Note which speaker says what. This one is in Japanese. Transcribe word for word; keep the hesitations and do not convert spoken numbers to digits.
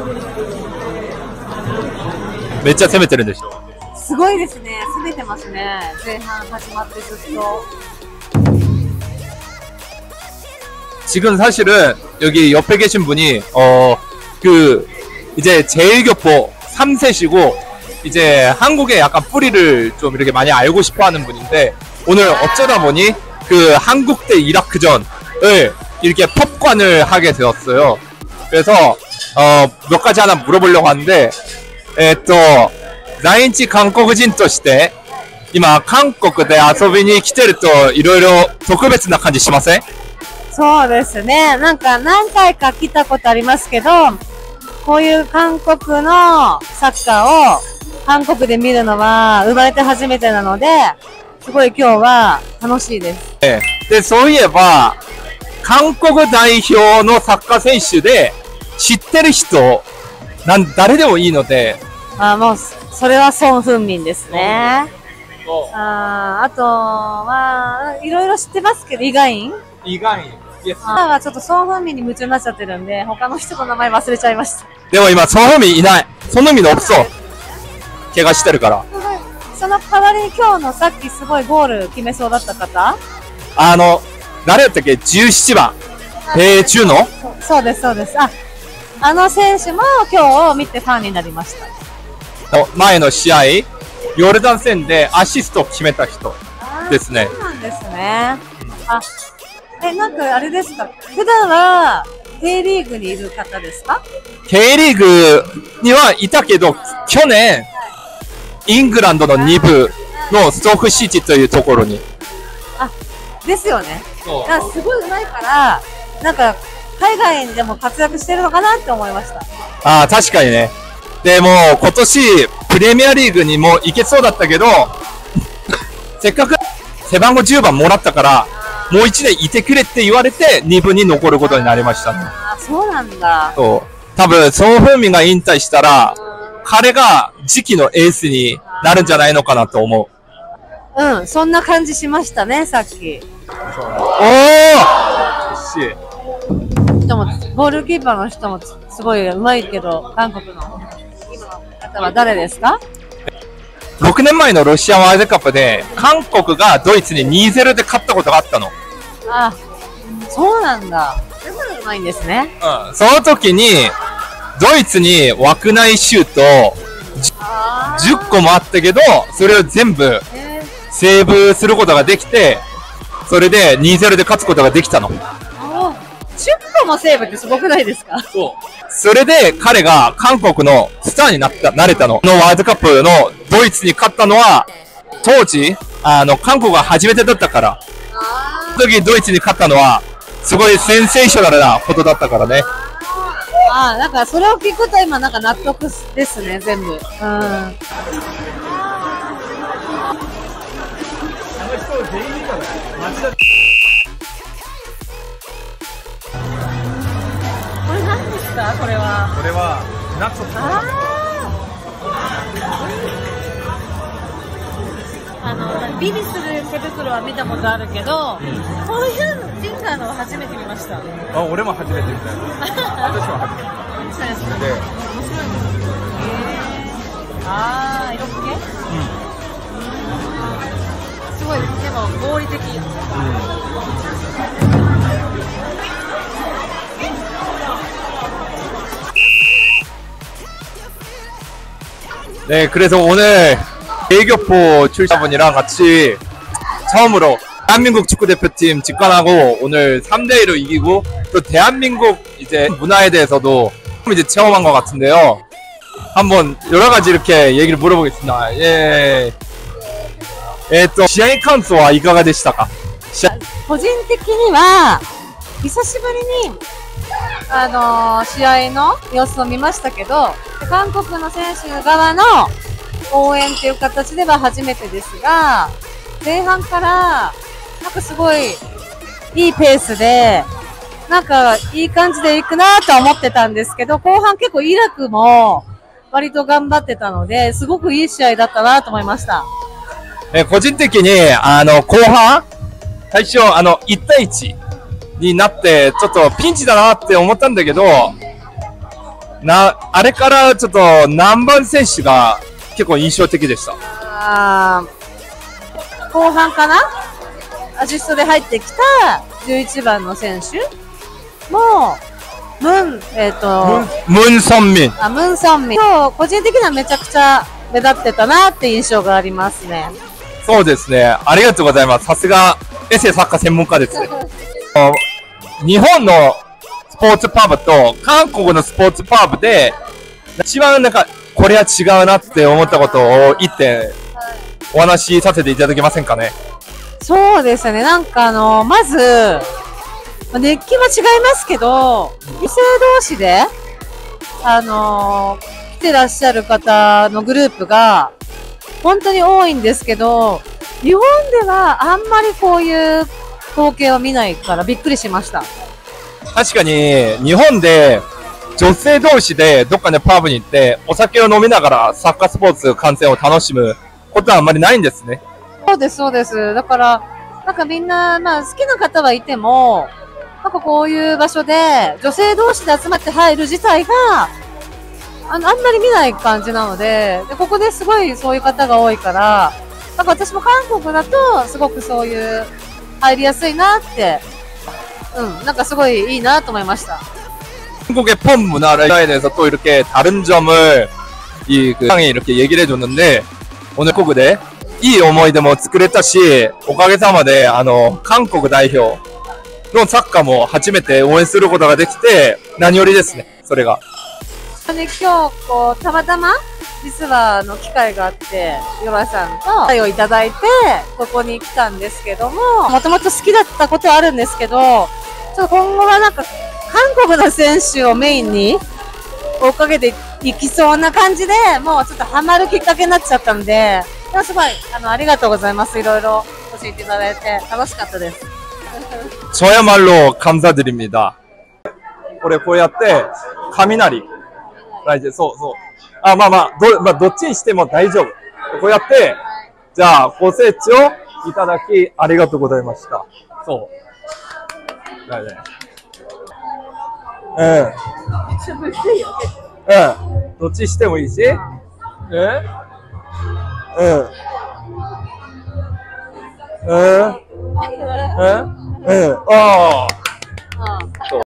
Speaker 1: めっちゃ攻めてるんでしょ。
Speaker 2: すごいですね。攻めてますね。前半始まってずっと。
Speaker 1: 지금 사실은 여기 옆에 계신 분이 어 그 이제 제일교포 삼 세시고 이제 한국에 약간 뿌리를 좀 이렇게 많이 알고 싶어하는 분인데 오늘 어쩌다 보니 그 한국 대 이라크전을 이렇게 펍관을 하게 되었어요. 그래서 어 몇 가지 하나 물어보려고 하는데, 에と在日韓国人として今韓国で遊びに来てるといろいろ特別な感じしません？
Speaker 2: そうですね。なんか何回か来たことありますけど、こういう韓国のサッカーを韓国で見るのは生まれて初めてなので、すごい今日は楽しいです。
Speaker 1: えで、そういえば、韓国代表のサッカー選手で知ってる人、なん、誰でもいいので。
Speaker 2: あ、もう、それはソン・フンミンですね。あ, あとは、いろいろ知ってますけど、イガイン
Speaker 1: イガイン。
Speaker 2: 今はちょっとソン・フンミンに夢中になっちゃってるんで、他の人の名前忘れちゃいました。
Speaker 1: でも今、ソン・フンミンいない。ソン・フンミンの없어。怪我してるから。
Speaker 2: その代わりに今日のさっきすごいゴール決めそうだった方、
Speaker 1: あの、誰だったっけ ?じゅうなな 番。ペーチューの
Speaker 2: そうです、そうです。あ、あの選手も今日見てファンになりました。
Speaker 1: 前の試合、ヨルダン戦でアシストを決めた人ですね。
Speaker 2: そうなんですね。あ、え、なんかあれですか、普段は K リーグにいる方ですか？
Speaker 1: K リーグにはいたけど、去年、イングランドのに部のストークシティというところに。
Speaker 2: あ、ですよね。なんかすごい上手いから、なんか海外でも活躍してるのかなって思いました。
Speaker 1: ああ、確かにね。でも今年プレミアリーグにも行けそうだったけどせっかく背番号じゅうばんもらったからもういちねんいてくれって言われてに部に残ることになりましたね。
Speaker 2: あ、そうなんだ。
Speaker 1: そう、多分ソン・フンミンが引退したら彼が次期のエースになるんじゃないのかなと思
Speaker 2: う。うん、そんな感じしましたね、さっき。
Speaker 1: おー、惜しい。
Speaker 2: 人もゴールキーパーの人もすごい上手いけど、韓国の今の方は誰ですか？
Speaker 1: ろくねんまえのロシアワールドカップで韓国がドイツに にたいゼロ で勝ったことがあったの。
Speaker 2: あ、そうなんだ。だから上手いんですね。
Speaker 1: うん、その時にドイツに枠内シュートじゅっこもあったけど、それを全部セーブすることができて、それで にたいゼロ で勝つことができたの。
Speaker 2: じゅっこもセーブってすごくないですか？
Speaker 1: そう。それで彼が韓国のスターになった、なれたの。のワールドカップのドイツに勝ったのは、当時、あの、韓国が初めてだったから。その時ドイツに勝ったのは、すごいセンセーショナルなことだったからね。
Speaker 2: ああ、なんかそれを聞くと今なんか納得ですね、全部。うん。これ何ですか？これは。
Speaker 1: これはナッツ。
Speaker 2: ああ。あのビリする手袋は見たことあるけど、こういうのジンガーのは初めて見ました。
Speaker 1: あ、俺も初めて見た。私も初めて。
Speaker 2: そうですね。
Speaker 1: で、
Speaker 2: 面白いですね。ああ、色付け？うん。すごいでも合理的。うん
Speaker 1: 네, 그래서 오늘 대교포 출신분이랑 같이 처음으로 대한민국 축구대표팀 직관하고 오늘 삼 대 이로 이기고 또 대한민국 이제 문화에 대해서도 이제 체험한 것 같은데요. 한번 여러 가지 이렇게 얘기를 물어보겠습니다. 예. 예, 또試合感想はいかがでしたか？
Speaker 2: 個人的には久しぶりにあのー、試合の様子を見ましたけど、韓国の選手側の応援っていう形では初めてですが、前半からなんかすごいいいペースでなんかいい感じでいくなと思ってたんですけど、後半結構イラクも割と頑張ってたので、すごくいい試合だったなと思いました。
Speaker 1: え個人的にあの後半最初あのいちたいいちになってちょっとピンチだなって思ったんだけど、 な、あれからちょっと何番選手が結構印象的でした。
Speaker 2: あー後半かな、アシストで入ってきたじゅういちばんの選手も、ムン、えっ、ー、と、
Speaker 1: ムンソンミン。
Speaker 2: あ、ムンソンミン。そう、個人的にはめちゃくちゃ目立ってたなって印象がありますね。
Speaker 1: そうですね。ありがとうございます。さすが、エセサッカー専門家ですね。日本のスポーツパブと韓国のスポーツパブで、一番なんか、これは違うなって思ったことを一点、お話しさせていただけませんかね。
Speaker 2: そうですね。なんかあの、まず、熱気は違いますけど、女性同士で、あのー、来てらっしゃる方のグループが、本当に多いんですけど、日本ではあんまりこういう光景を見ないからびっくりしました。
Speaker 1: 確かに、日本で女性同士でどっかでパブに行って、お酒を飲みながらサッカースポーツ観戦を楽しむことはあんまりないんですね。
Speaker 2: そうです、そうです。だから、なんかみんな、まあ好きな方はいても、なんかこういう場所で女性同士で集まって入る自体が、あの、あんまり見ない感じなので、で、ここですごいそういう方が多いから、なんか私も韓国だとすごくそういう入りやすいなって、うん、なんかすごいいいなと思いました。
Speaker 1: 한국의 펍 문화에 대해서 또 이렇게 다른 점을 이 그 상에 이렇게 얘기를 해줬는데 오늘 한국에 이思い出も作れたし、おかげさまであの韓国代表のサッカーも初めて応援することができて何よりですね。それが。
Speaker 2: ね、今日こうたまたま実はあの機会があってヨラさんと会をいただいてここに来たんですけども、もともと好きだったことはあるんですけど、ちょっと今後はなんか韓国の選手をメインに追っかけていきそうな感じで、もうちょっとハマるきっかけになっちゃったんで、でもすごいあのありがとうございます。いろいろ教えていただいて楽しかったです。
Speaker 1: 저야말로 감사드립니다. これこうやって雷大事、そうそう。あ、まあまあ、ど、まあ、どっちにしても大丈夫。こうやって、じゃあ、ご清聴いただき、ありがとうございました。そう。だね。うん。うん。どっちしてもいいし。えうん。うん。うん。うん。ああ。